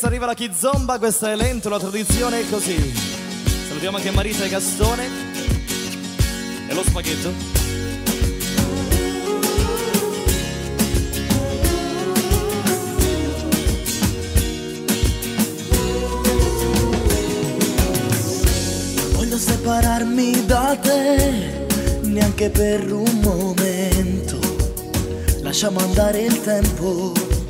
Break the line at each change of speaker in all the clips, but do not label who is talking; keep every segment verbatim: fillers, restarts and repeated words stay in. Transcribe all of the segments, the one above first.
Forza arriva la Kizomba, questa è Lento, la tradizione è così. Salutiamo anche Marisa e Gastone e lo spaghetto.
Voglio separarmi da te, neanche per un momento. Lasciamo andare il tempo.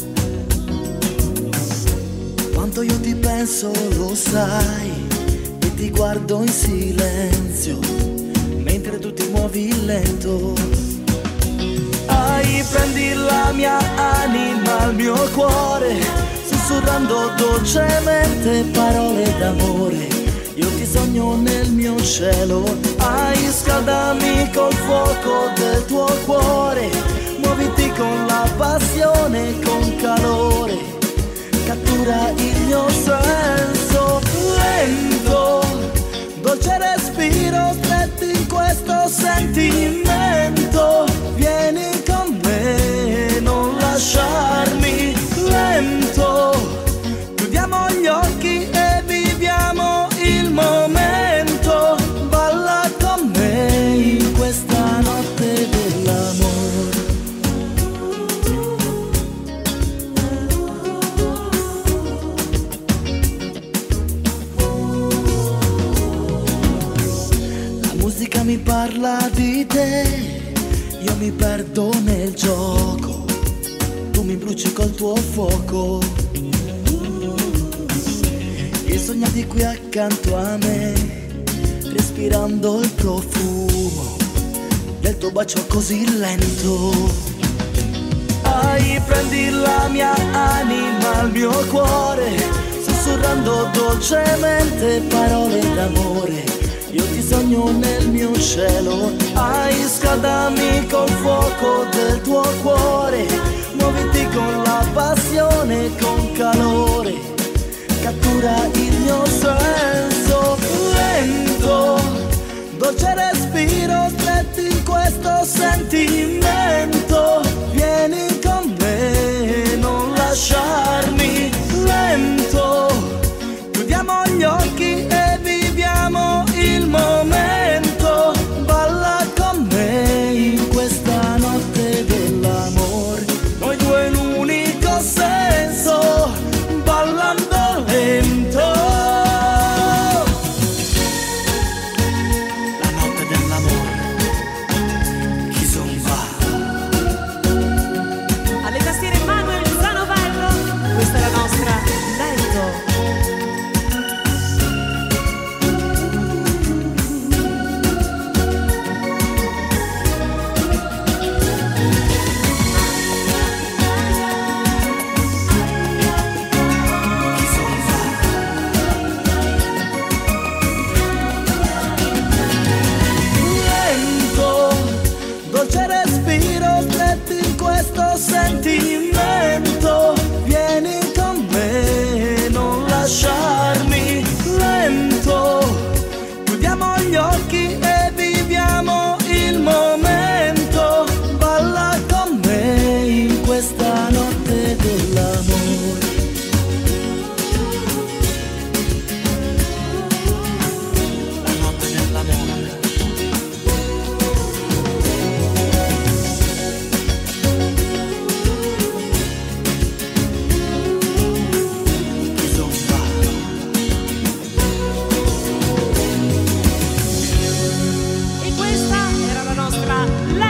Quanto io ti penso lo sai, e ti guardo in silenzio mentre tu ti muovi lento. Ai, prendi la mia anima, il mio cuore, sussurrando dolcemente parole d'amore. Io ti sogno nel mio cielo. Ai, scaldami col fuoco del tuo cuore, muoviti con la passione, con calore. Cattura il mio senso lento, dolce respiro, stretti in questo sentimento. Vieni con me, non lasciarmi. Lento, chiudiamo gli occhi e viviamo il momento. Balla con me in questa notte dell'amore. Mi parla di te, io mi perdo nel gioco, tu mi bruci col tuo fuoco. E sognati qui accanto a me, respirando il profumo del tuo bacio così lento. Ai, prendi la mia anima, il mio cuore, sussurrando dolcemente parole d'amore. Io ti sogno nel mio cielo. Ai, scaldami col fuoco del tuo cuore, muoviti con la passione, con calore. Cattura il mio senso lento, dolce respiro, stretti in questo sentimento. Vieni con me, non lasciarmi. Lento, chiudiamo gli occhi e viviamo il momento. Balla con me in questa notte dell'amore. Noi due in un unico senso, ballando lento. La notte dell'amore, Kizomba.
Alle tastiere Manuel Zanovello, questa è la nostra Lento.
Sentimento, vieni con me, non lasciarmi. Lento, chiudiamo gli occhi e viviamo il momento. Balla con me in questa notte dell'amore. La notte dell'amore.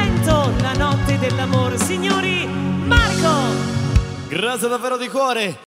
Dell'amore, signori, Marco!
Grazie davvero di cuore.